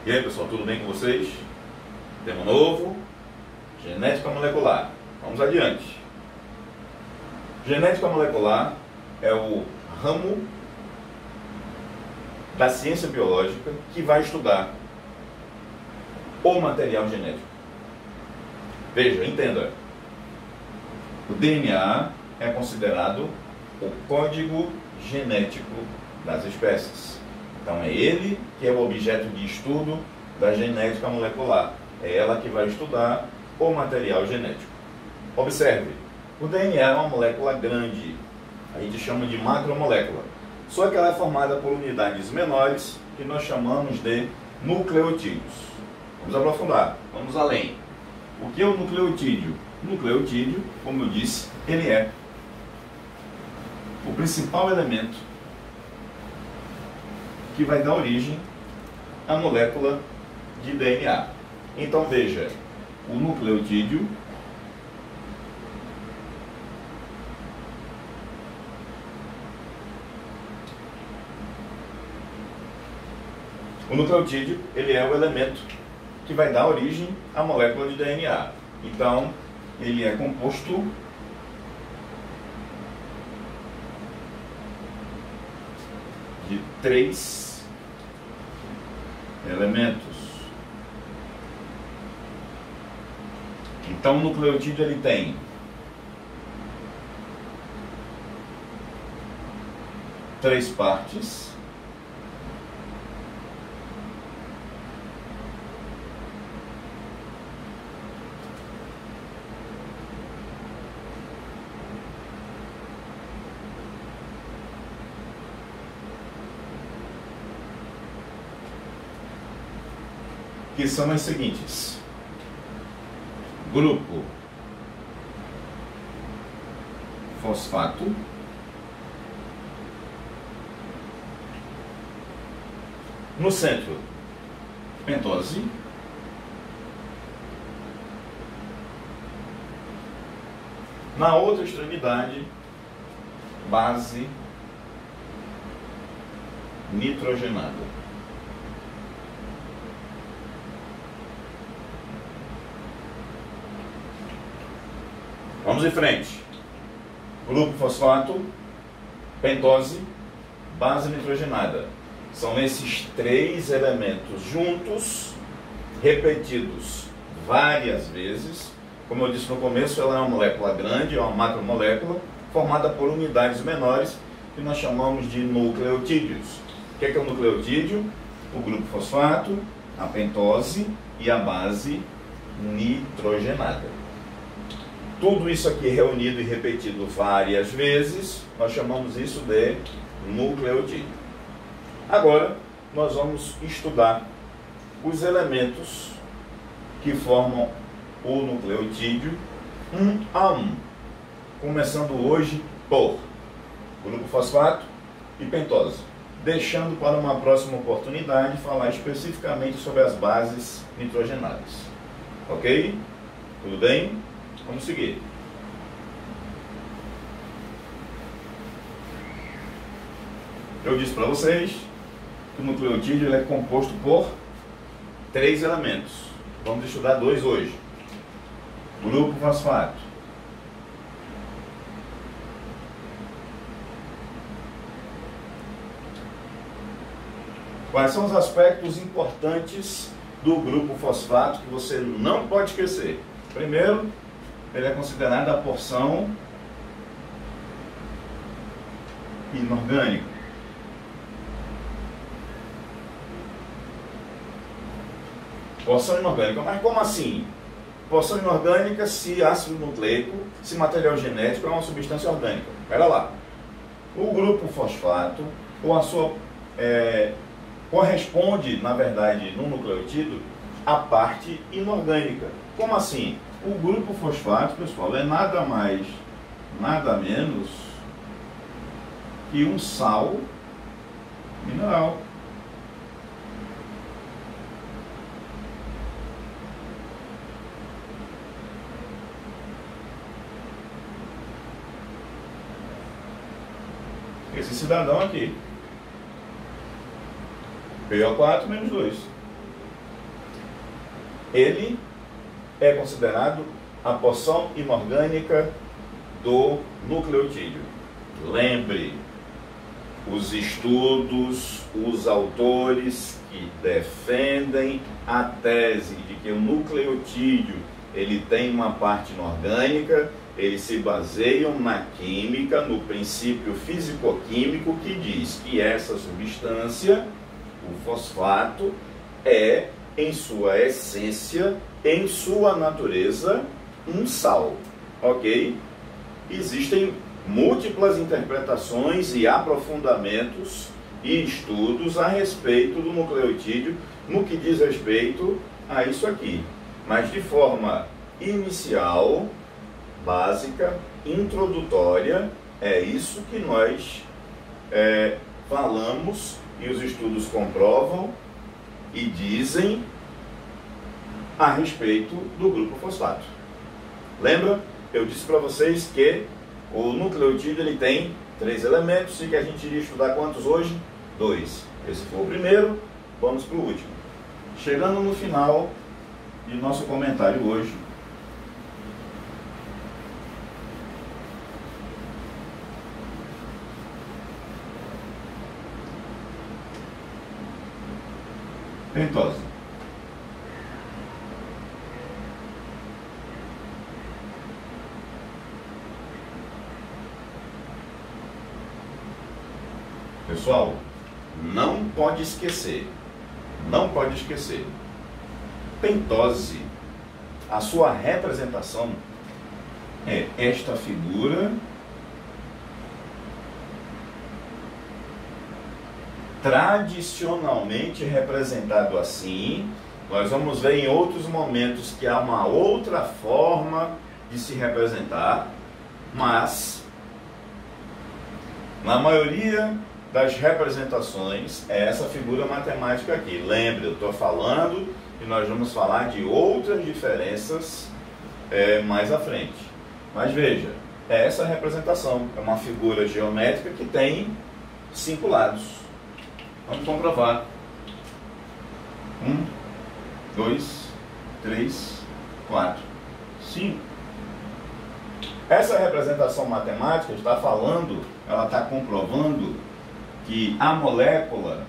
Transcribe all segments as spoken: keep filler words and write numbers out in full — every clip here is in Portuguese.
E aí pessoal, tudo bem com vocês? Tema novo, genética molecular. Vamos adiante. Genética molecular é o ramo da ciência biológica que vai estudar o material genético. Veja, entenda. O D N A é considerado o código genético das espécies. Então é ele que é o objeto de estudo da genética molecular. É ela que vai estudar o material genético. Observe, o D N A é uma molécula grande, a gente chama de macromolécula. Só que ela é formada por unidades menores que nós chamamos de nucleotídeos. Vamos aprofundar, vamos além. O que é o nucleotídeo? O nucleotídeo, como eu disse, ele é o principal elemento que vai dar origem à molécula de D N A. Então veja, o nucleotídeo o nucleotídeo ele é o elemento que vai dar origem à molécula de D N A. Então ele é composto de três elementos. Então o nucleotídeo ele tem três partes. Que são as seguintes: grupo fosfato, no centro pentose, na outra extremidade base nitrogenada. Vamos em frente. Grupo fosfato, pentose, base nitrogenada. São esses três elementos juntos, repetidos várias vezes. Como eu disse no começo, ela é uma molécula grande, é uma macromolécula, formada por unidades menores, que nós chamamos de nucleotídeos. O que é, que é o nucleotídeo? O grupo fosfato, a pentose e a base nitrogenada. Tudo isso aqui reunido e repetido várias vezes, nós chamamos isso de nucleotídeo. Agora, nós vamos estudar os elementos que formam o nucleotídeo um a um, começando hoje por grupo fosfato e pentose, deixando para uma próxima oportunidade falar especificamente sobre as bases nitrogenadas. Ok? Tudo bem? Vamos seguir. Eu disse para vocês que o nucleotídeo ele é composto por três elementos. Vamos estudar dois hoje. Grupo fosfato. Quais são os aspectos importantes do grupo fosfato que você não pode esquecer? Primeiro, ele é considerado a porção inorgânica. Porção inorgânica. Mas como assim? Porção inorgânica se ácido nucleico, se material genético é uma substância orgânica. Espera lá. O grupo fosfato, ou a sua, é, corresponde, na verdade, no nucleotídeo, à parte inorgânica. Como assim? O grupo fosfato, pessoal, é nada mais, nada menos que um sal mineral. Esse cidadão aqui. P O quatro menos dois. ele é considerado a porção inorgânica do nucleotídeo. Lembre, os estudos, os autores que defendem a tese de que o nucleotídeo ele tem uma parte inorgânica, eles se baseiam na química, no princípio físico-químico que diz que essa substância, o fosfato, é, em sua essência, em sua natureza, um sal, ok? Existem múltiplas interpretações e aprofundamentos e estudos a respeito do nucleotídeo no que diz respeito a isso aqui, mas de forma inicial, básica, introdutória, é isso que nós é, falamos e os estudos comprovam e dizem a respeito do grupo fosfato. Lembra? Eu disse para vocês que o nucleotídeo ele tem três elementos e que a gente iria estudar quantos hoje? Dois. Esse foi o primeiro, vamos para o último. Chegando no final de nosso comentário hoje, pentose. Pessoal, não pode esquecer, não pode esquecer, pentose, a sua representação é esta figura tradicionalmente representado assim. Nós vamos ver em outros momentos que há uma outra forma de se representar, mas na maioria das representações é essa figura matemática aqui. Lembre, eu estou falando e nós vamos falar de outras diferenças é, mais à frente. Mas veja, é essa representação, é uma figura geométrica que tem cinco lados. Vamos comprovar. Um, dois, três, quatro, cinco. Essa representação matemática está falando, ela está comprovando que a molécula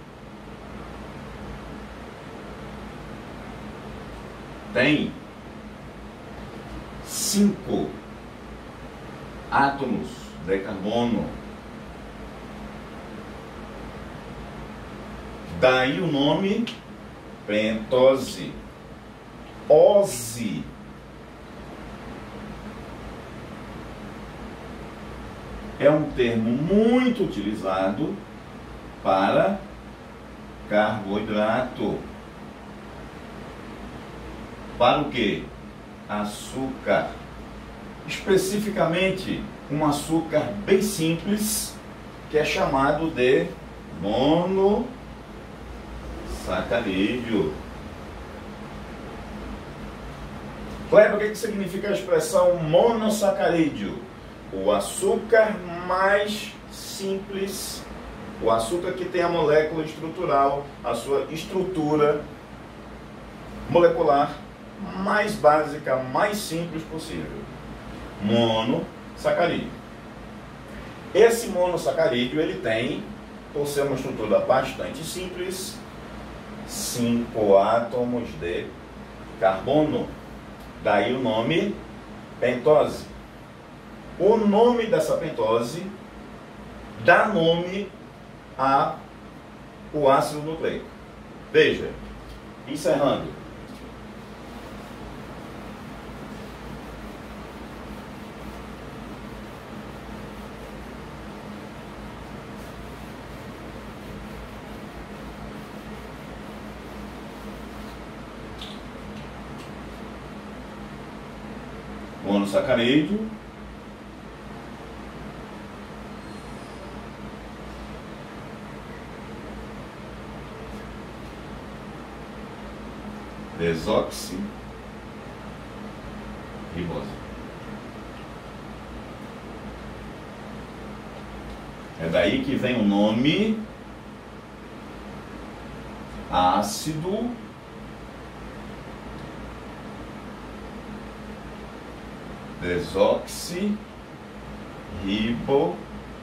tem cinco átomos de carbono. Daí o nome pentose. Ose é um termo muito utilizado para carboidrato. Para o quê? Açúcar. Especificamente, um açúcar bem simples, que é chamado de monossacarídeo. Kleber, o que significa a expressão monossacarídeo? O açúcar mais simples, o açúcar que tem a molécula estrutural, a sua estrutura molecular mais básica, mais simples possível. Monossacarídeo. Esse monossacarídeo, ele tem, por ser uma estrutura bastante simples, cinco átomos de carbono. Daí o nome pentose. O nome dessa pentose dá nome ao ácido nucleico. Veja, encerrando. Monossacarídeo, desoxirribose. É daí que vem o nome ácido desoxirribonucleico.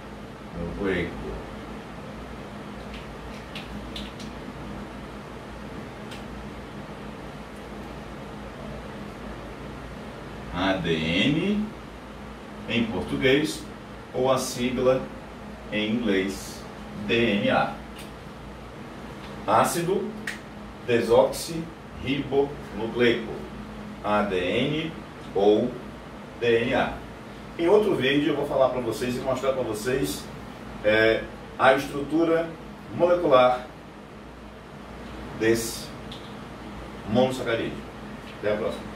A D N em português ou a sigla em inglês D N A. Ácido desoxirribonucleico, A D N ou D N A. Em outro vídeo eu vou falar para vocês e mostrar para vocês é, a estrutura molecular desse monossacarídeo. Até a próxima.